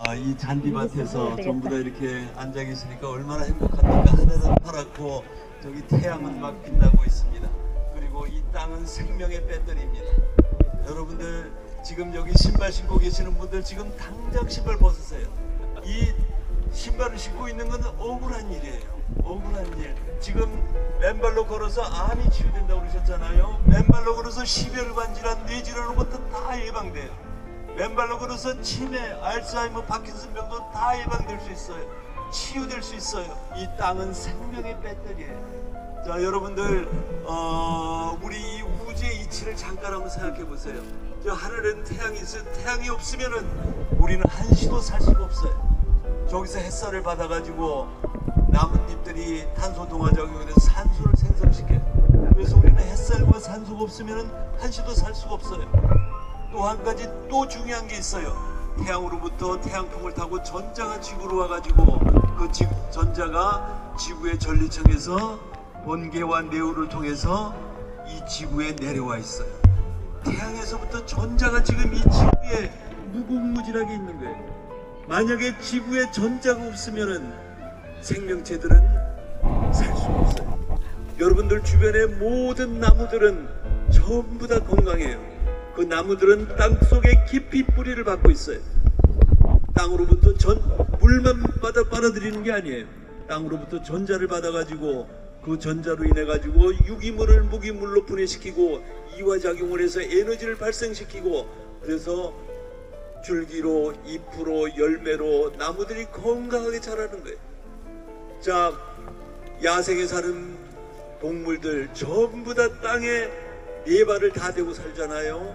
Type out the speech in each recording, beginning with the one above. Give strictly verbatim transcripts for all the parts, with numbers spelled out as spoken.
아, 이 잔디밭에서 전부 다 이렇게 앉아 계시니까 얼마나 행복합니까? 하늘은 파랗고 저기 태양은 막 빛나고 있습니다. 그리고 이 땅은 생명의 배터리입니다. 여러분들 지금 여기 신발 신고 계시는 분들 지금 당장 신발 벗으세요. 이 신발을 신고 있는 건 억울한 일이에요. 억울한 일. 지금 맨발로 걸어서 암이 치유된다고 그러셨잖아요. 맨발로 걸어서 십혈관 질환, 뇌질환 이런 것도 다 예방돼요. 맨발로 걸어서 치매, 알츠하이머, 파킨슨 병도 다 예방될 수 있어요. 치유될 수 있어요. 이 땅은 생명의 배터리예요. 자, 여러분들 어, 우리 이 우주의 이치를 잠깐 한번 생각해 보세요. 저 하늘엔 태양이 있어요. 태양이 없으면은 우리는 한시도 살 수가 없어요. 저기서 햇살을 받아가지고 나뭇잎들이 탄소 동화작용에 대해서 산소를 생성시켜요. 그래서 우리는 햇살과 산소가 없으면은 한시도 살 수가 없어요. 또 한 가지 또 중요한 게 있어요. 태양으로부터 태양풍을 타고 전자가 지구로 와가지고 그 지, 전자가 지구의 전리층에서 번개와 뇌우를 통해서 이 지구에 내려와 있어요. 태양에서부터 전자가 지금 이 지구에 무궁무진하게 있는 거예요. 만약에 지구에 전자가 없으면은 생명체들은 살 수가 없어요. 여러분들 주변의 모든 나무들은 전부 다 건강해요. 그 나무들은 땅속에 깊이 뿌리를 받고 있어요. 땅으로부터 전, 물만 받아 빨아들이는 게 아니에요. 땅으로부터 전자를 받아가지고 그 전자로 인해 가지고 유기물을 무기물로 분해시키고 이화작용을 해서 에너지를 발생시키고 그래서 줄기로 잎으로 열매로 나무들이 건강하게 자라는 거예요. 자, 야생에 사는 동물들 전부 다 땅에 네 발을 다 대고 살잖아요.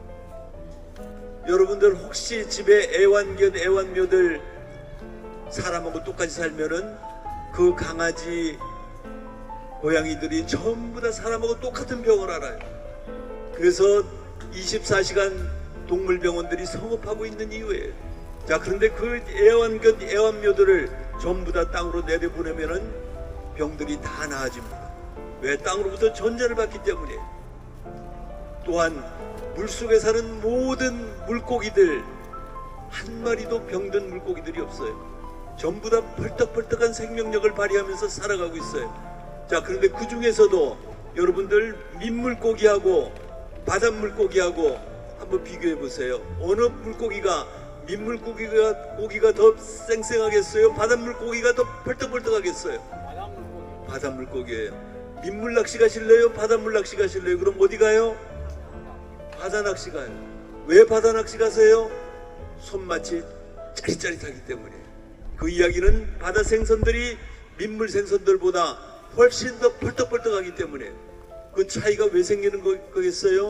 여러분들 혹시 집에 애완견 애완묘들 사람하고 똑같이 살면은 그 강아지 고양이들이 전부 다 사람하고 똑같은 병을 알아요. 그래서 이십사 시간 동물병원들이 성업하고 있는 이유예요. 자, 그런데 그 애완견 애완묘들을 전부 다 땅으로 내려보내면은 병들이 다 나아집니다. 왜? 땅으로부터 전자를 받기 때문이에요. 또한 물속에 사는 모든 물고기들 한 마리도 병든 물고기들이 없어요. 전부 다 펄떡펄떡한 생명력을 발휘하면서 살아가고 있어요. 자, 그런데 그 중에서도 여러분들 민물고기하고 바닷물고기하고 한번 비교해 보세요. 어느 물고기가 민물고기가 고기가 더 쌩쌩하겠어요? 바닷물고기가 더 펄떡펄떡하겠어요? 바닷물고기. 바닷물고기예요. 민물 낚시 가실래요? 바닷물 낚시 가실래요? 그럼 어디 가요? 바다 낚시 가요. 왜 바다 낚시 가세요? 손맛이 짜릿짜릿하기 때문에. 그 이야기는 바다 생선들이 민물 생선들보다 훨씬 더 펄떡펄떡하기 때문에. 그 차이가 왜 생기는 거, 거겠어요?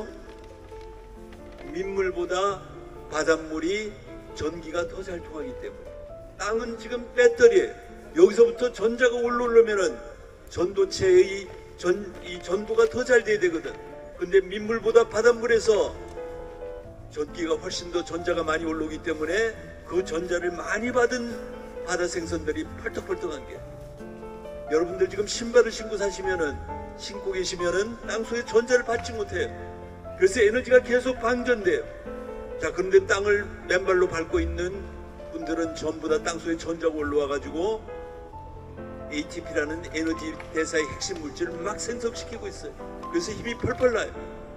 민물보다 바닷물이 전기가 더 잘 통하기 때문에. 땅은 지금 배터리에 여기서부터 전자가 올라오려면은 전도체의 전, 이 전도가 더 잘 돼야 되거든. 근데 민물보다 바닷물에서 전기가 훨씬 더 전자가 많이 올라오기 때문에 그 전자를 많이 받은 바다 생선들이 펄떡펄떡한 게. 여러분들 지금 신발을 신고 사시면은 신고 계시면은 땅속에 전자를 받지 못해요. 그래서 에너지가 계속 방전돼요. 자, 그런데 땅을 맨발로 밟고 있는 분들은 전부 다 땅속에 전자가 올라와 가지고 에이티피라는 에너지 대사의 핵심 물질을 막 생성시키고 있어요. 그래서 힘이 펄펄 나요.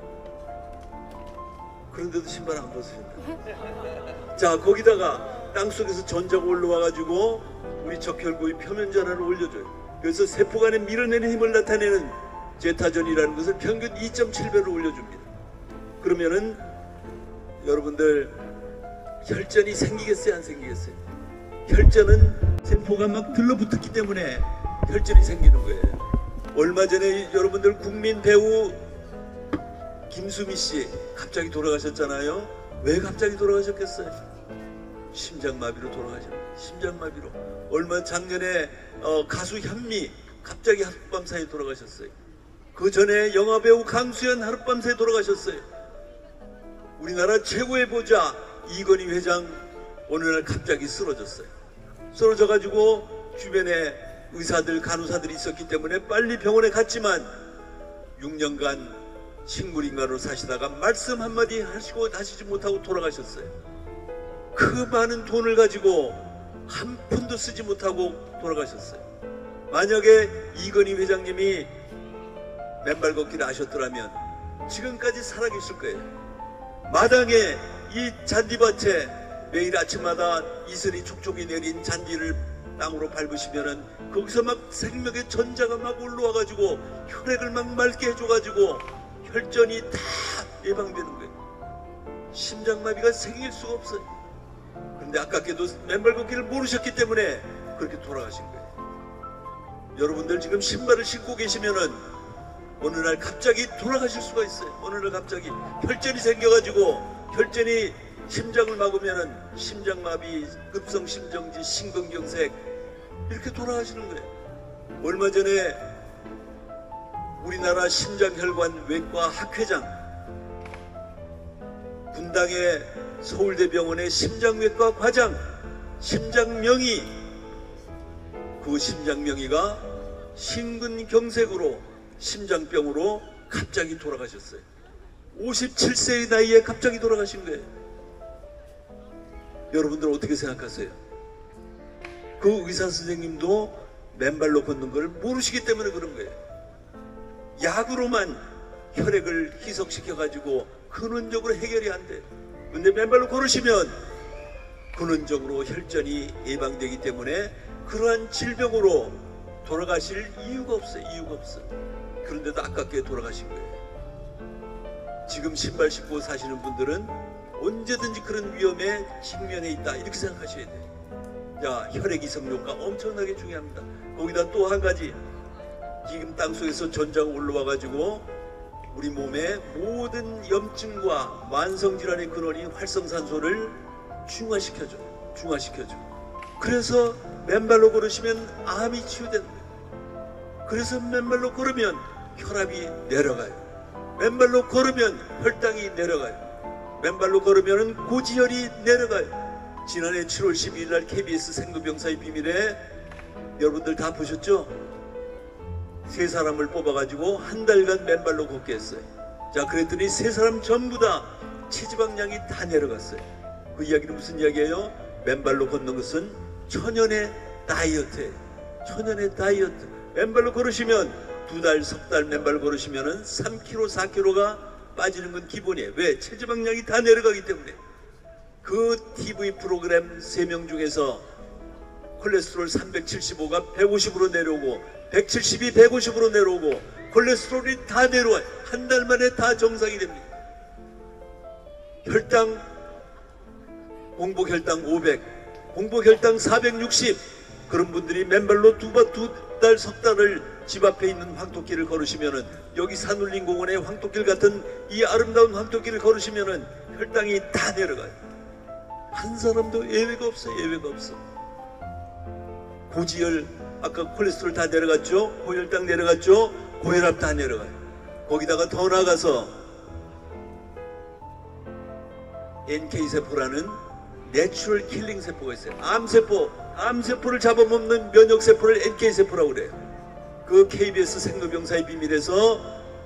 그런데도 신발 안 벗으신다. 자, 거기다가 땅속에서 전자가 올라와 가지고 우리 적혈구의 표면 전하를 올려줘요. 그래서 세포 간에 밀어내는 힘을 나타내는 제타전이라는 것을 평균 이 점 칠 배로 올려줍니다. 그러면은 여러분들 혈전이 생기겠어요, 안 생기겠어요? 혈전은 세포가 막 들러붙었기 때문에 혈전이 생기는 거예요. 얼마 전에 여러분들 국민 배우 김수미 씨 갑자기 돌아가셨잖아요. 왜 갑자기 돌아가셨겠어요? 심장마비로 돌아가셨어요. 심장마비로. 얼마 작년에 어, 가수 현미 갑자기 하룻밤 사이에 돌아가셨어요. 그 전에 영화배우 강수연 하룻밤 사이에 돌아가셨어요. 우리나라 최고의 보자 이건희 회장 어느 날 갑자기 쓰러졌어요. 쓰러져가지고 주변에 의사들 간호사들이 있었기 때문에 빨리 병원에 갔지만 육 년간 식물인간으로 사시다가 말씀 한마디 하시고 하시지 못하고 돌아가셨어요. 그 많은 돈을 가지고 한 푼도 쓰지 못하고 돌아가셨어요. 만약에 이건희 회장님이 맨발 걷기를 하셨더라면 지금까지 살아계실 거예요. 마당에 이 잔디밭에 매일 아침마다 이슬이 촉촉이 내린 잔디를 땅으로 밟으시면은 거기서 막 생명의 전자가 막 올라와가지고 혈액을 막 맑게 해줘가지고 혈전이 다 예방되는 거예요. 심장마비가 생길 수가 없어요. 그런데 아깝게도 맨발 걷기를 모르셨기 때문에 그렇게 돌아가신 거예요. 여러분들 지금 신발을 신고 계시면은 어느 날 갑자기 돌아가실 수가 있어요. 어느 날 갑자기 혈전이 생겨가지고 혈전이 심장을 막으면은 심장마비, 급성심정지, 심근경색 이렇게 돌아가시는 거예요. 얼마 전에 우리나라 심장혈관 외과 학회장, 분당의 서울대병원의 심장외과 과장, 심장명의, 그 심장명의가 심근경색으로 심장병으로 갑자기 돌아가셨어요. 오십칠 세의 나이에 갑자기 돌아가신 거예요. 여러분들 어떻게 생각하세요? 그 의사 선생님도 맨발로 걷는 걸 모르시기 때문에 그런 거예요. 약으로만 혈액을 희석시켜 가지고 근원적으로 해결이 안 돼요. 근데 맨발로 걸으시면 근원적으로 혈전이 예방되기 때문에 그러한 질병으로 돌아가실 이유가 없어요. 이유가 없어요. 그런데도 아깝게 돌아가신 거예요. 지금 신발 신고 사시는 분들은 언제든지 그런 위험에 직면해 있다 이렇게 생각하셔야 돼요. 자, 혈액 이송 효과 엄청나게 중요합니다. 거기다 또 한 가지, 지금 땅속에서 전자가 올라와 가지고 우리 몸의 모든 염증과 만성질환의 근원인 활성산소를 중화시켜줘 중화시켜줘 그래서 맨발로 걸으시면 암이 치유되는 거예요. 그래서 맨발로 걸으면 혈압이 내려가요. 맨발로 걸으면 혈당이 내려가요. 맨발로 걸으면 고지혈이 내려가요. 지난해 칠월 십이일 날 케이비에스 생로병사의 비밀에 여러분들 다 보셨죠? 세 사람을 뽑아가지고 한 달간 맨발로 걷게 했어요. 자, 그랬더니 세 사람 전부 다 체지방량이 다 내려갔어요. 그 이야기는 무슨 이야기예요? 맨발로 걷는 것은 천연의 다이어트예요. 천연의 다이어트. 맨발로 걸으시면 두 달, 석 달 맨발로 걸으시면은 삼 킬로그램, 사 킬로그램가 빠지는 건 기본이에요. 왜? 체지방량이 다 내려가기 때문에. 그 티비 프로그램 세 명 중에서 콜레스테롤 삼백칠십오가 백오십으로 내려오고 백칠십이 백오십으로 내려오고 콜레스테롤이 다 내려와요. 한 달 만에 다 정상이 됩니다. 혈당, 공복 혈당 오백, 공복 혈당 사백육십, 그런 분들이 맨발로 두 번, 두 달, 석 달을 집 앞에 있는 황토길을 걸으시면은, 여기 산울림공원의 황토길 같은 이 아름다운 황토길을 걸으시면은 혈당이 다 내려가요. 한 사람도 예외가 없어요. 예외가 없어. 고지혈, 아까 콜레스테롤 다 내려갔죠? 고혈당 내려갔죠? 고혈압 다 내려가요. 거기다가 더 나아가서 엔케이세포라는 내추럴 킬링 세포가 있어요. 암세포, 암세포를 잡아먹는 면역세포를 엔케이세포라고 그래요. 그 케이비에스 생로병사의 비밀에서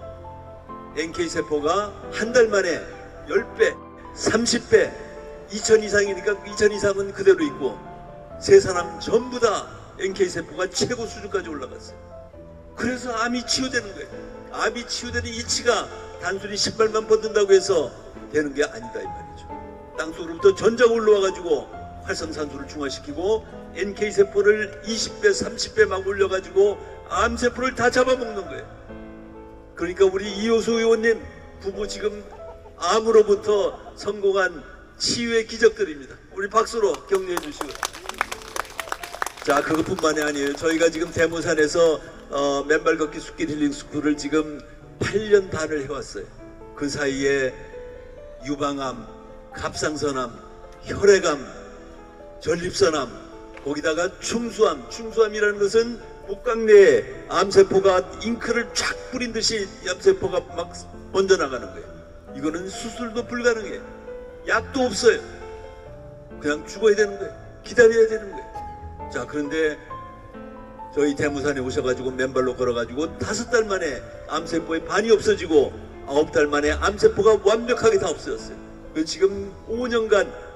엔케이세포가 한 달 만에 십 배, 삼십 배, 이천 이상이니까 이천 이상은 그대로 있고, 세 사람 전부 다 엔케이세포가 최고 수준까지 올라갔어요. 그래서 암이 치유되는 거예요. 암이 치유되는 이치가 단순히 신발만 벗는다고 해서 되는 게 아니다 이 말이죠. 땅속으로부터 전자가 올라와 가지고 활성산소를 중화시키고 엔케이세포를 이십 배, 삼십 배 막 올려 가지고 암세포를 다 잡아먹는 거예요. 그러니까 우리 이효수 의원님 부부 지금 암으로부터 성공한 치유의 기적들입니다. 우리 박수로 격려해 주시고. 자, 그것뿐만이 아니에요. 저희가 지금 대모산에서 어, 맨발 걷기 숲길 힐링 스쿨을 지금 팔 년 반을 해왔어요. 그 사이에 유방암, 갑상선암, 혈액암, 전립선암, 거기다가 충수암, 충수암이라는 것은 복강 내에 암세포가 잉크를 쫙 뿌린 듯이 암세포가 막 번져나가는 거예요. 이거는 수술도 불가능해요. 약도 없어요. 그냥 죽어야 되는 거예요. 기다려야 되는 거예요. 자, 그런데 저희 대모산에 오셔가지고 맨발로 걸어가지고 다섯 달 만에 암세포의 반이 없어지고 아홉 달 만에 암세포가 완벽하게 다 없어졌어요. 지금 오 년간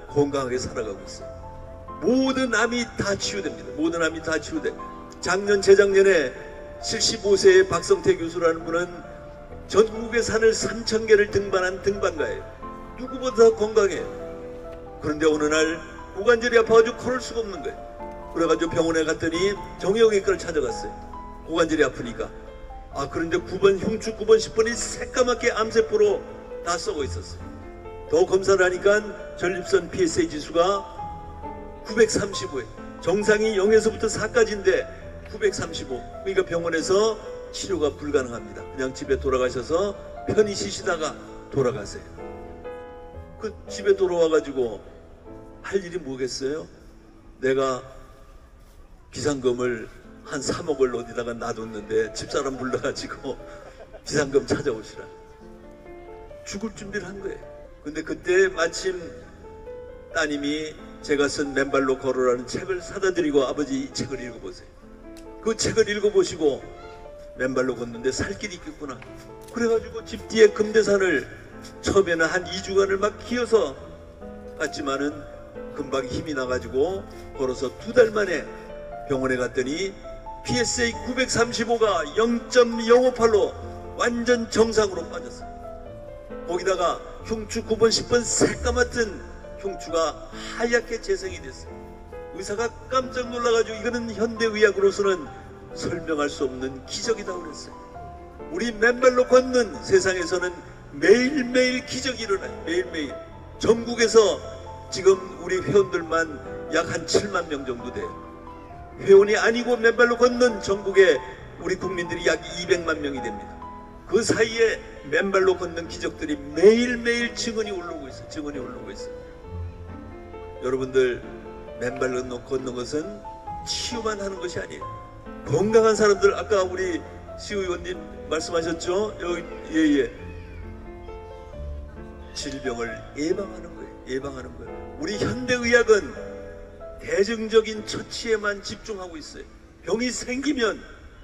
건강하게 살아가고 있어요. 모든 암이 다 치유됩니다. 모든 암이 다 치유돼. 작년 재작년에 칠십오 세의 박성태 교수라는 분은 전국의 산을 삼천 개를 등반한 등반가예요. 누구보다 건강해요. 그런데 어느 날 고관절이 아파가지고 걸을 수가 없는 거예요. 그래가지고 병원에 갔더니 정형외과를 찾아갔어요. 고관절이 아프니까. 아, 그런데 구 번 흉추 구 번 십 번이 새까맣게 암세포로 다 썩어 있었어요. 더 검사를 하니까 전립선 피에스에이 지수가 구백삼십오에 정상이 영에서부터 사까지인데 구백삼십오. 그러니까 병원에서 치료가 불가능합니다. 그냥 집에 돌아가셔서 편히 쉬시다가 돌아가세요. 그 집에 돌아와가지고 할 일이 뭐겠어요? 내가 비상금을 한 삼억을 어디다가 놔뒀는데 집사람 불러가지고 비상금 찾아오시라. 죽을 준비를 한 거예요. 근데 그때 마침 따님이 제가 쓴 맨발로 걸어라는 책을 사다 드리고 아버지 이 책을 읽어보세요. 그 책을 읽어보시고 맨발로 걷는데 살 길이 있겠구나. 그래가지고 집 뒤에 금대산을 처음에는 한 이 주간을 막 기어서 갔지만은 금방 힘이 나가지고 걸어서 두 달 만에 병원에 갔더니 피에스에이 구백삼십오가 영 점 영오팔로 완전 정상으로 빠졌어요. 거기다가 흉추 구 번 십 번 새까맣던 흉추가 하얗게 재생이 됐어요. 의사가 깜짝 놀라가지고 이거는 현대의학으로서는 설명할 수 없는 기적이다 그랬어요. 우리 맨발로 걷는 세상에서는 매일매일 기적이 일어나요. 매일매일. 전국에서 지금 우리 회원들만 약 한 칠만 명 정도 돼요. 회원이 아니고 맨발로 걷는 전국에 우리 국민들이 약 이백만 명이 됩니다. 그 사이에 맨발로 걷는 기적들이 매일매일 증언이 오르고 있어요. 증언이 오르고 있어요. 여러분들 맨발로 걷는 것은 치유만 하는 것이 아니에요. 건강한 사람들, 아까 우리 시 의원님 말씀하셨죠? 여기, 예, 예. 질병을 예방하는 거예요. 예방하는 거예요. 우리 현대의학은 대증적인 처치에만 집중하고 있어요. 병이 생기면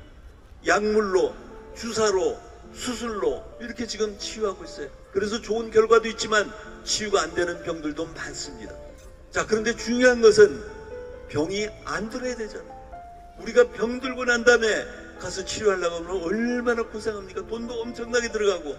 약물로, 주사로, 수술로 이렇게 지금 치유하고 있어요. 그래서 좋은 결과도 있지만 치유가 안 되는 병들도 많습니다. 자, 그런데 중요한 것은 병이 안 들어야 되잖아요. 우리가 병 들고 난 다음에 가서 치료하려고 하면 얼마나 고생합니까? 돈도 엄청나게 들어가고.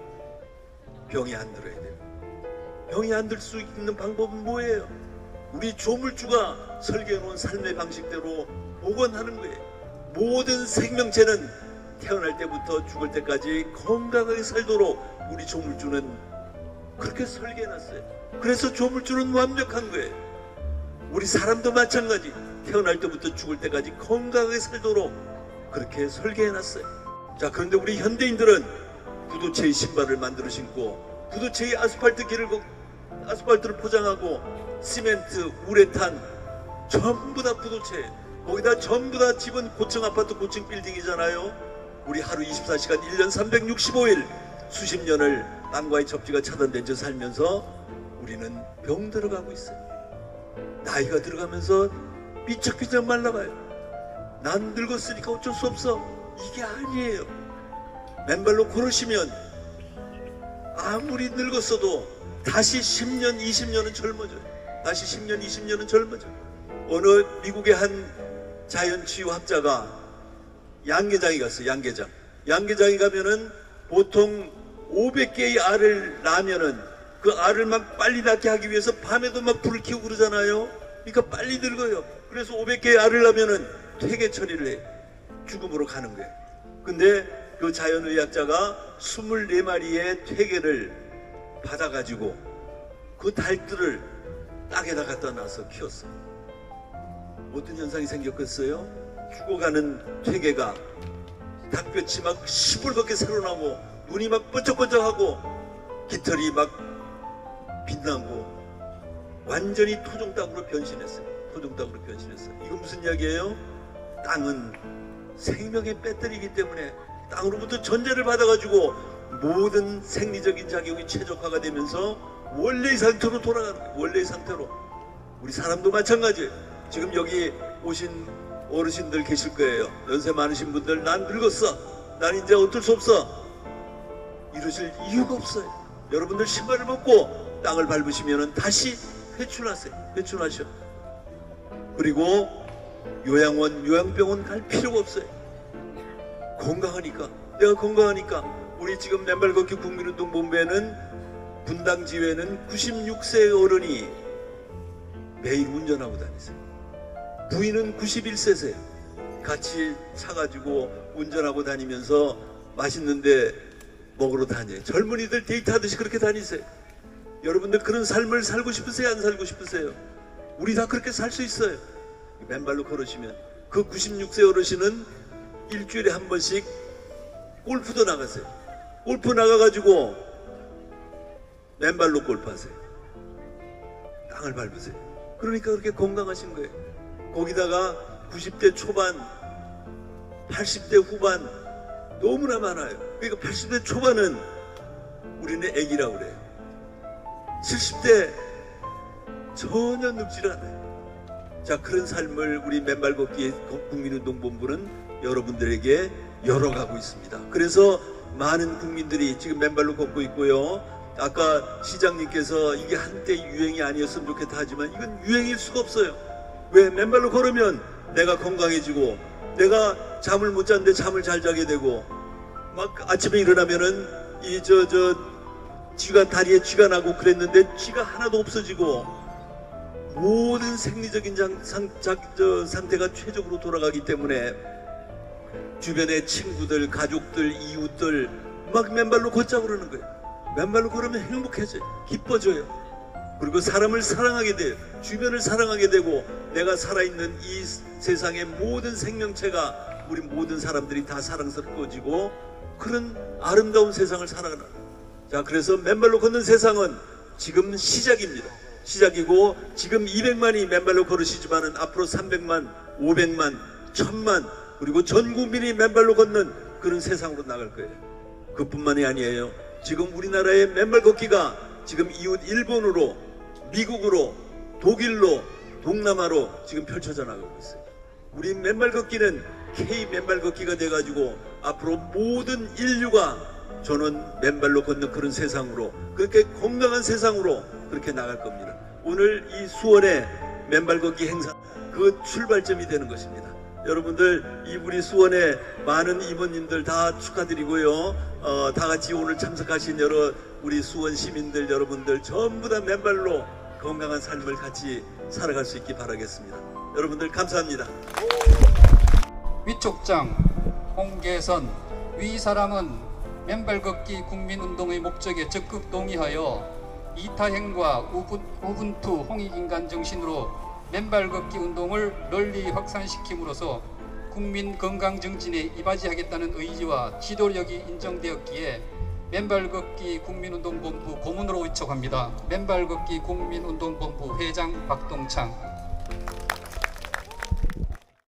병이 안 들어야 돼요. 병이 안 들 수 있는 방법은 뭐예요? 우리 조물주가 설계해 놓은 삶의 방식대로 복원하는 거예요. 모든 생명체는 태어날 때부터 죽을 때까지 건강하게 살도록 우리 조물주는 그렇게 설계해 놨어요. 그래서 조물주는 완벽한 거예요. 우리 사람도 마찬가지. 태어날 때부터 죽을 때까지 건강하게 살도록 그렇게 설계해 놨어요. 자, 그런데 우리 현대인들은 구도체의 신발을 만들어 신고 구도체의 아스팔트 길을 아스팔트를 포장하고 시멘트, 우레탄 전부 다 구도체. 거기다 전부 다 집은 고층 아파트, 고층 빌딩이잖아요. 우리 하루 이십사 시간 일 년 삼백육십오 일 수십 년을 땅과의 접지가 차단된 저 살면서 우리는 병 들어가고 있어요. 나이가 들어가면서 삐쩍삐쩍 말라가요. 난 늙었으니까 어쩔 수 없어. 이게 아니에요. 맨발로 걸으시면 아무리 늙었어도 다시 십 년, 이십 년은 젊어져요. 다시 십 년, 이십 년은 젊어져요. 어느 미국의 한 자연치유학자가 양계장에 갔어요. 양계장. 양계장에 가면은 보통 오백 개의 알을 낳으면은 그 알을 막 빨리 낳게 하기 위해서 밤에도 막 불을 켜고 그러잖아요. 그러니까 빨리 늙어요. 그래서 오백 개의 알을 낳으면은 퇴계 처리를 해. 죽음으로 가는 거예요. 근데 그 자연의학자가 스물네 마리의 퇴계를 받아가지고 그 닭들을 땅에다 갖다 놔서 키웠어요. 어떤 현상이 생겼겠어요? 죽어가는 퇴계가 닭볕이 막 시뻘겋게 새로나고 눈이 막 번쩍번쩍하고 깃털이 막 빛나고 완전히 토종닭으로 변신했어요. 토종닭으로 변신했어요. 이건 무슨 이야기예요? 땅은 생명의 배터리이기 때문에 땅으로부터 전제를 받아가지고 모든 생리적인 작용이 최적화가 되면서 원래의 상태로 돌아가는 거예요. 원래의 상태로. 우리 사람도 마찬가지예요. 지금 여기 오신 어르신들 계실 거예요. 연세 많으신 분들, 난 늙었어. 난 이제 어쩔 수 없어. 이러실 이유가 없어요. 여러분들 신발을 벗고 땅을 밟으시면 다시 회춘하세요. 회춘하셔. 그리고 요양원, 요양병원 갈 필요가 없어요. 건강하니까. 내가 건강하니까. 우리 지금 맨발 걷기 국민운동본부에는 분당지회는 구십육 세 어른이 매일 운전하고 다니세요. 부인은 구십일 세세요. 같이 차 가지고 운전하고 다니면서 맛있는데 먹으러 다녀요. 젊은이들 데이트하듯이 그렇게 다니세요. 여러분들 그런 삶을 살고 싶으세요? 안 살고 싶으세요? 우리 다 그렇게 살 수 있어요. 맨발로 걸으시면. 그 구십육 세 어르신은 일주일에 한 번씩 골프도 나가세요. 골프 나가가지고 맨발로 골프하세요. 땅을 밟으세요. 그러니까 그렇게 건강하신 거예요. 거기다가 구십 대 초반, 팔십 대 후반 너무나 많아요. 그러니까 팔십 대 초반은 우리는 애기라고 그래요. 칠십 대 전혀 늙질 않아요. 자, 그런 삶을 우리 맨발 걷기 국민운동본부는 여러분들에게 열어가고 있습니다. 그래서 많은 국민들이 지금 맨발로 걷고 있고요. 아까 시장님께서 이게 한때 유행이 아니었으면 좋겠다 하지만 이건 유행일 수가 없어요. 왜? 맨발로 걸으면 내가 건강해지고 내가 잠을 못 잤는데 잠을 잘 자게 되고 막 아침에 일어나면은 이 저 저 쥐가 다리에 쥐가 나고 그랬는데 쥐가 하나도 없어지고 모든 생리적인 장, 상, 자, 저, 상태가 최적으로 돌아가기 때문에 주변의 친구들, 가족들, 이웃들 막 맨발로 걷자고 그러는 거예요. 맨발로 걸으면 행복해져요. 기뻐져요. 그리고 사람을 사랑하게 돼요. 주변을 사랑하게 되고 내가 살아있는 이 세상의 모든 생명체가 우리 모든 사람들이 다 사랑스러워지고 그런 아름다운 세상을 살아가는. 자, 그래서 맨발로 걷는 세상은 지금 시작입니다. 시작이고 지금 이백만이 맨발로 걸으시지만은 앞으로 삼백만, 오백만, 천만 그리고 전 국민이 맨발로 걷는 그런 세상으로 나갈 거예요. 그뿐만이 아니에요. 지금 우리나라의 맨발 걷기가 지금 이웃 일본으로, 미국으로, 독일로, 동남아로 지금 펼쳐져 나가고 있어요. 우리 맨발 걷기는 K 맨발 걷기가 돼가지고 앞으로 모든 인류가 저는 맨발로 걷는 그런 세상으로, 그렇게 건강한 세상으로 그렇게 나갈 겁니다. 오늘 이 수원의 맨발 걷기 행사 그 출발점이 되는 것입니다. 여러분들 이 우리 수원의 많은 이모님들 다 축하드리고요. 어, 다 같이 오늘 참석하신 여러 우리 수원 시민들 여러분들 전부 다 맨발로 건강한 삶을 같이 살아갈 수 있기 바라겠습니다. 여러분들 감사합니다. 위촉장 홍계선 위 사람은 맨발 걷기 국민운동의 목적에 적극 동의하여 이타행과 우분투 홍익인간 정신으로 맨발 걷기 운동을 널리 확산시킴으로써 국민 건강 정진에 이바지하겠다는 의지와 지도력이 인정되었기에 맨발 걷기 국민운동본부 고문으로 위촉합니다. 맨발 걷기 국민운동본부 회장 박동창.